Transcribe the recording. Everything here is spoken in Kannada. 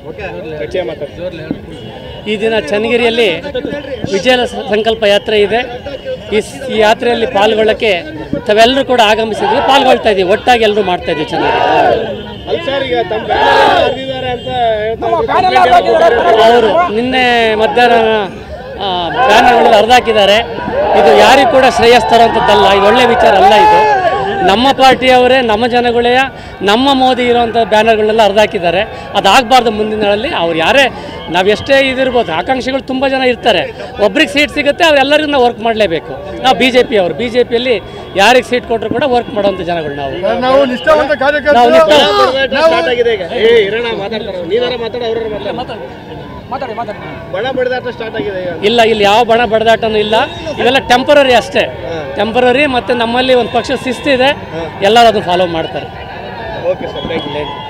ಈ ದಿನ ಚನ್ನಗಿರಿಯಲ್ಲಿ ವಿಜಯ ಸಂಕಲ್ಪ ಯಾತ್ರೆ ಇದೆ. ಈ ಯಾತ್ರೆಯಲ್ಲಿ ಪಾಲ್ಗೊಳ್ಳಕ್ಕೆ ತಾವೆಲ್ಲರೂ ಕೂಡ ಆಗಮಿಸಿದ್ವಿ, ಪಾಲ್ಗೊಳ್ತಾ ಇದ್ದೀವಿ, ಒಟ್ಟಾಗಿ ಎಲ್ಲರೂ ಮಾಡ್ತಾ ಇದ್ದೀವಿ. ಚೆನ್ನಾಗಿ ಅವರು ನಿನ್ನೆ ಮಧ್ಯಾಹ್ನ ಬ್ಯಾನರ್ಗಳು ಹರಿದಾಕಿದ್ದಾರೆ. ಇದು ಯಾರಿಗೂ ಕೂಡ ಶ್ರೇಯಸ್ ತರುವಂಥದ್ದಲ್ಲ, ಇದು ಒಳ್ಳೆ ವಿಚಾರ ಅಲ್ಲ. ಇದು ನಮ್ಮ ಪಾರ್ಟಿಯವರೇ, ನಮ್ಮ ಜನಗಳೇ, ನಮ್ಮ ಮೋದಿ ಇರೋವಂಥ ಬ್ಯಾನರ್ಗಳನ್ನೆಲ್ಲ ಹರಿದಾಕಿದ್ದಾರೆ. ಅದಾಗಬಾರ್ದು ಮುಂದಿನ ದಿನಗಳಲ್ಲಿ. ಅವ್ರು ಯಾರೇ ನಾವು ಎಷ್ಟೇ ಇದಿರ್ಬೋದು, ಆಕಾಂಕ್ಷಿಗಳು ತುಂಬ ಜನ ಇರ್ತಾರೆ. ಒಬ್ರಿಗೆ ಸೀಟ್ ಸಿಗುತ್ತೆ, ಅವರೆಲ್ಲರಿಗೂ ನಾವು ವರ್ಕ್ ಮಾಡಲೇಬೇಕು. ನಾವು ಬಿ ಜೆ ಪಿಯಲ್ಲಿ ಯಾರಿಗೆ ಸೀಟ್ ಕೊಟ್ಟರು ಕೂಡ ವರ್ಕ್ ಮಾಡೋವಂಥ ಜನಗಳು ನಾವು. ಇಲ್ಲ, ಇಲ್ಲಿ ಯಾವ ಬಣ ಬಡದಾಟನೂ ಇಲ್ಲ. ಇವೆಲ್ಲ ಟೆಂಪರರಿ ಅಷ್ಟೇ, ಟೆಂಪರರಿ. ಮತ್ತು ನಮ್ಮಲ್ಲಿ ಒಂದು ಪಕ್ಷ ಶಿಸ್ತಿದೆ, ಎಲ್ಲರೂ ಅದನ್ನು ಫಾಲೋ ಮಾಡ್ತಾರೆ.